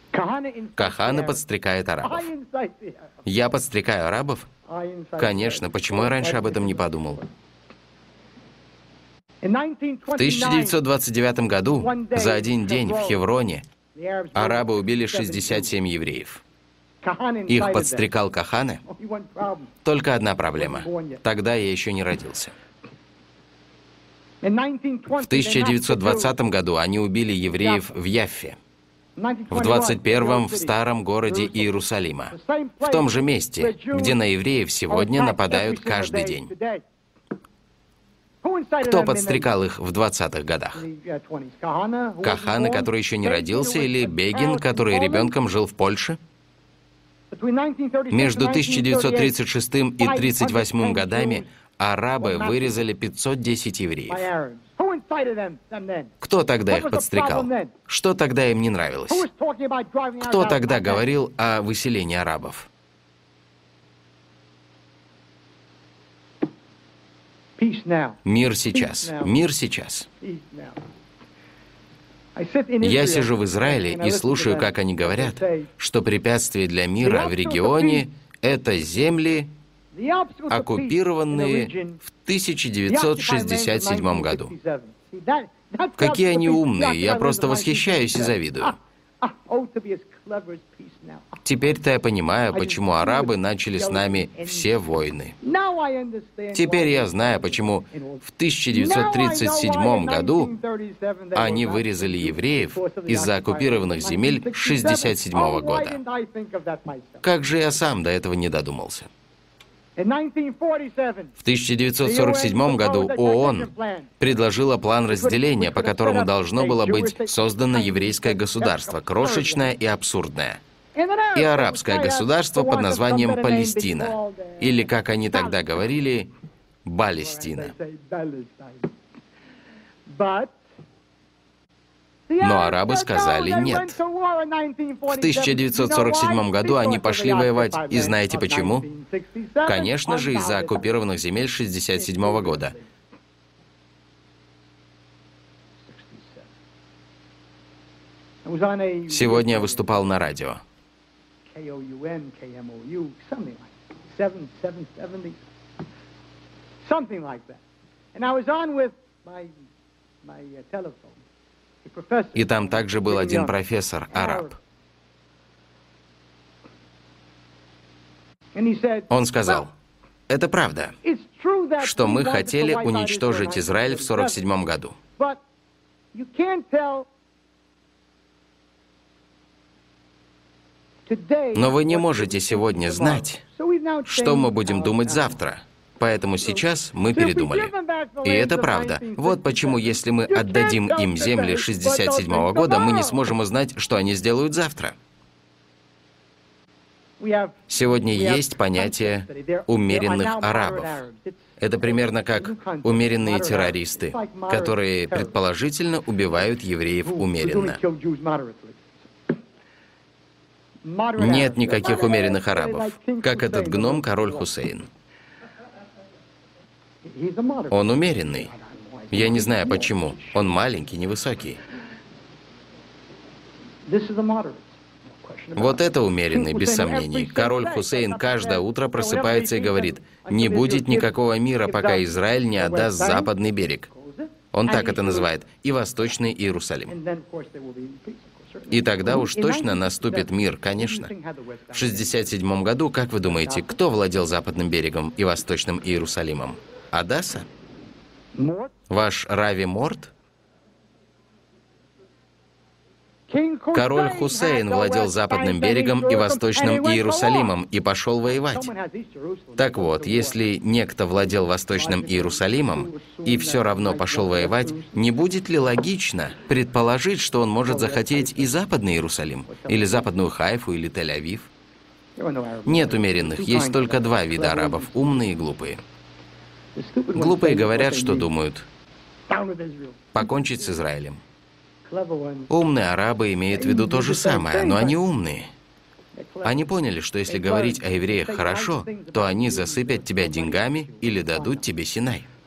Каханы подстрекают арабов. Я подстрекаю арабов? Конечно, почему я раньше об этом не подумал? В 1929 году, за один день в Хевроне, арабы убили 67 евреев. Их подстрекал Каханы? Только одна проблема. Тогда я еще не родился. В 1920 году они убили евреев в Яффе. В 21-м в старом городе Иерусалима. В том же месте, где на евреев сегодня нападают каждый день. Кто подстрекал их в 20-х годах? Каханы, который еще не родился, или Бегин, который ребенком жил в Польше? Между 1936 и 1938 годами арабы вырезали 510 евреев. Кто тогда их подстрекал? Что тогда им не нравилось? Кто тогда говорил о выселении арабов? Мир сейчас. Мир сейчас. Я сижу в Израиле и слушаю, как они говорят, что препятствие для мира в регионе — это земли, оккупированные в 1967 году. Какие они умные, я просто восхищаюсь и завидую. Теперь-то я понимаю, почему арабы начали с нами все войны. Теперь я знаю, почему в 1937 году они вырезали евреев из-за оккупированных земель 1967 года. Как же я сам до этого не додумался? В 1947 году ООН предложила план разделения, по которому должно было быть создано еврейское государство, крошечное и абсурдное, и арабское государство под названием Палестина, или, как они тогда говорили, Балестина. Но арабы сказали «нет». В 1947 году они пошли воевать, и знаете почему? Конечно же, из-за оккупированных земель 1967 года. Сегодня я выступал на радио. И там также был один профессор, араб. Он сказал, это правда, что мы хотели уничтожить Израиль в 1947 году. Но вы не можете сегодня знать, что мы будем думать завтра. Поэтому сейчас мы передумали. И это правда. Вот почему, если мы отдадим им земли 1967 года, мы не сможем узнать, что они сделают завтра. Сегодня есть понятие умеренных арабов. Это примерно как умеренные террористы, которые предположительно убивают евреев умеренно. Нет никаких умеренных арабов, как этот гном король Хусейн. Он умеренный. Я не знаю почему. Он маленький, невысокий. Вот это умеренный, без сомнений. Король Хусейн каждое утро просыпается и говорит, не будет никакого мира, пока Израиль не отдаст западный берег. Он так это называет. И восточный Иерусалим. И тогда уж точно наступит мир, конечно. В 1967 году, как вы думаете, кто владел западным берегом и восточным Иерусалимом? Адасса? Ваш Рави Морт? Король Хусейн владел западным берегом и восточным Иерусалимом и пошел воевать. Так вот, если некто владел восточным Иерусалимом и все равно пошел воевать, не будет ли логично предположить, что он может захотеть и западный Иерусалим, или западную Хайфу, или Тель-Авив? Нет умеренных, есть только два вида арабов – умные и глупые. Глупые говорят, что думают – покончить с Израилем. Умные арабы имеют в виду то же самое, но они умные. Они поняли, что если говорить о евреях хорошо, то они засыпят тебя деньгами или дадут тебе Синай.